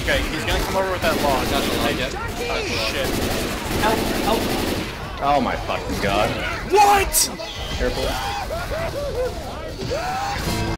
Okay, he's gonna come over with that log. Got the log, yep. Oh shit. Help! Help! Oh my fucking god. What?! Careful.